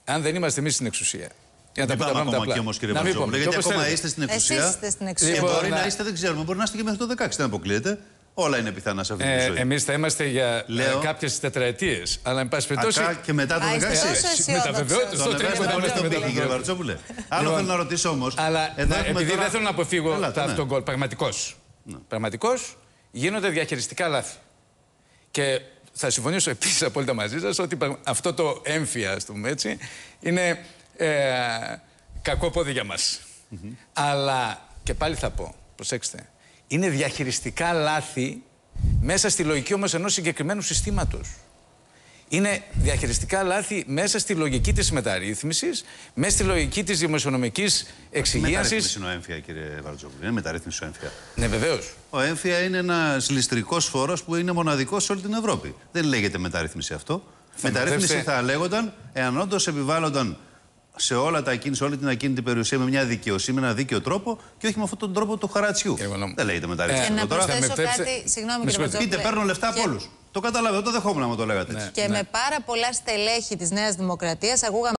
αν δεν είμαστε εμείς στην εξουσία. Για να τα πάμε ακόμα εκεί όμως, κύριε Βαρτζόπουλε. Γιατί ακόμα είστε στην εξουσία. Και μπορεί να είστε, δεν ξέρουμε, μπορεί να είστε και μέχρι το 16. Δεν αποκλείεται. Όλα είναι πιθανά σε αυτή τη ζωή. Εμείς θα είμαστε για κάποιες τετραετίες. Αλλά, εν πάση περιπτώσει. Και μετά το 16. Μεταβεβαιότητα. Στο τρέχει, κύριε Βαρτζόπουλε. Άλλο θέλω να ρωτήσω όμως. Αλλά επειδή δεν θέλω να αποφύγω αυτόν γκολ, πραγματικώς γίνονται διαχειριστικά λάθη. Και θα συμφωνήσω επίσης απόλυτα μαζί σας ότι αυτό το έμφυα, ας το πούμε έτσι, είναι κακό πόδι για μας. Αλλά και πάλι θα πω, προσέξτε, είναι διαχειριστικά λάθη μέσα στη λογική όμως ενός συγκεκριμένου συστήματος. Είναι διαχειριστικά λάθη μέσα στη λογική της μεταρρύθμισης, μέσα στη λογική της δημοσιονομικής εξυγίανσης. Μεταρρύθμιση είναι ο έμφυα, κύριε Βαρτζόπουλε. Είναι μεταρρύθμιση ο έμφυα. Ναι, βεβαίως. Ο έμφυα είναι ένας ληστρικός φόρος που είναι μοναδικός σε όλη την Ευρώπη. Δεν λέγεται μεταρρύθμιση αυτό. Μεταρρύθμιση θα λέγονταν εάν όντως επιβάλλονταν σε όλη την ακίνητη περιουσία με μια δικαιοσύνη, με ένα δίκαιο τρόπο και όχι με αυτόν τον τρόπο του χαρατσιού. Δεν λέγεται μεταρρύθμιση. Να προσθέσω κάτι, συγγνώμη κύριε Βαρτζόπουλε. Πείτε, παίρνω λεφτά από όλους. Το καταλαβαίνω, το δεχόμουν να μου το λέγατε. Και με πάρα πολλά στελέχη της Νέας Δημοκρατίας ακούγαμε